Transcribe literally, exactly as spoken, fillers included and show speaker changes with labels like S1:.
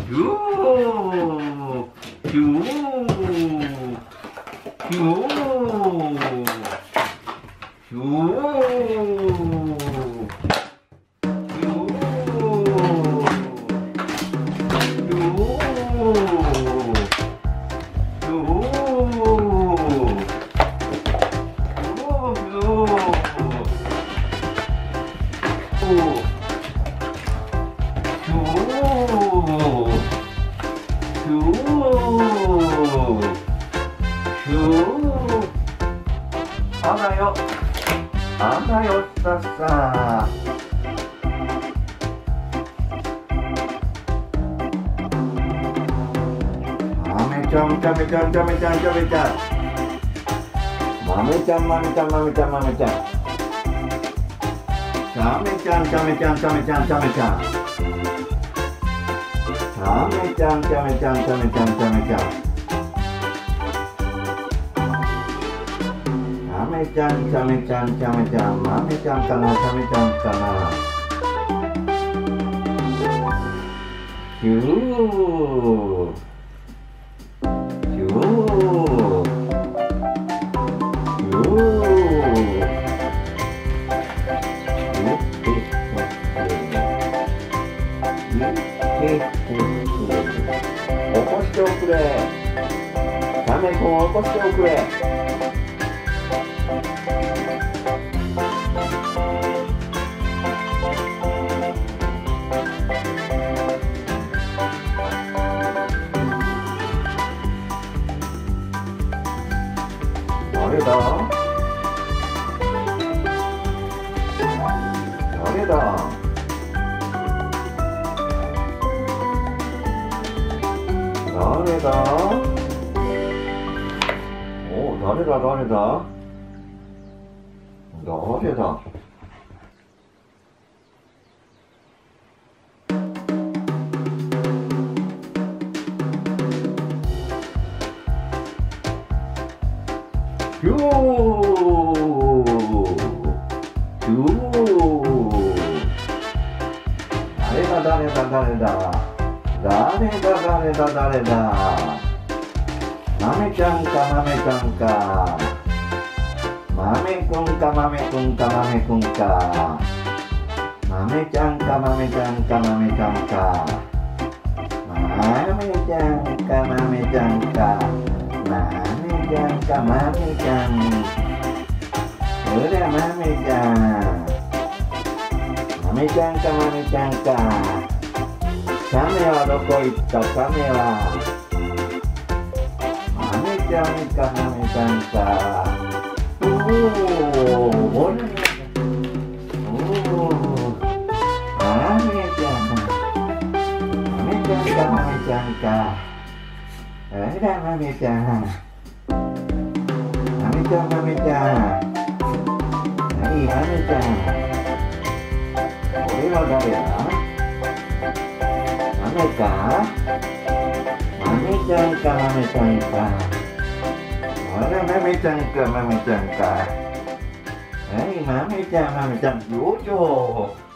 S1: ひゅーひゅーひゅーひゅあらよ、あらよったっさ。あめちゃんちゃめちゃんちゃめちゃんちゃめちゃん。まめちゃんまめちゃんまめちゃんまめちゃん。ちゃめちゃんちゃめちゃんちゃめちゃんちゃめちゃん。ちゃめちゃんちゃめちゃんちゃめちゃんちゃめちゃん。ちゃめちゃんちゃめちゃんちゃめちゃん、まめちゃんかな、ちゃめちゃんかな。ひゅーひゅーひゅー起こしておくれ。ちゃめこを起こしておくれ。誰だ？誰だ？誰だ？お、誰だ誰だ？誰だ？ひゅーひゅー誰だ誰だ誰だ誰だ誰だ誰だまめちゃんかまめちゃんかまめくんかまめくんかまめくんかまめちゃんかまめちゃんかまめちゃんかまめちゃんかまめちゃんかまめちゃんかまめちゃんうらまめちゃんまめちゃんかまめちゃんかカメはどこ行ったカメはまめちゃんかまめちゃんかおおおれおおまめちゃんまめちゃんかまめちゃんかあらまめちゃんまめちゃんまめちゃんはいまめちゃんこれは誰だまめかまめちゃんかまめちゃんかあらまめちゃんかまめちゃんかはいまめちゃんまめちゃんよいしょ